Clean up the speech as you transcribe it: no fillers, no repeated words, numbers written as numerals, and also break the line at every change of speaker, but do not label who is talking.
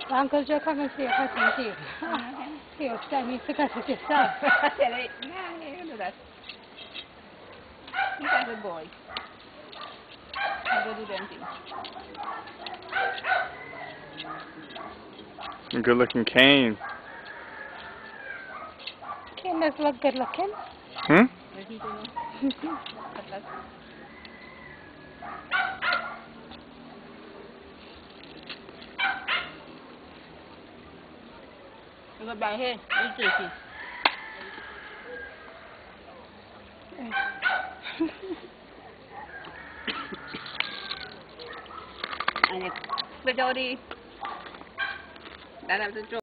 然后就看看是有块成绩，是有下面这个是介绍。
He's a good boy. I'll go do them things.
A good looking cane.
Cane does look good looking.
Hmm?
Go back here. It's tricky. Anh, bây giờ đi. Đã làm cho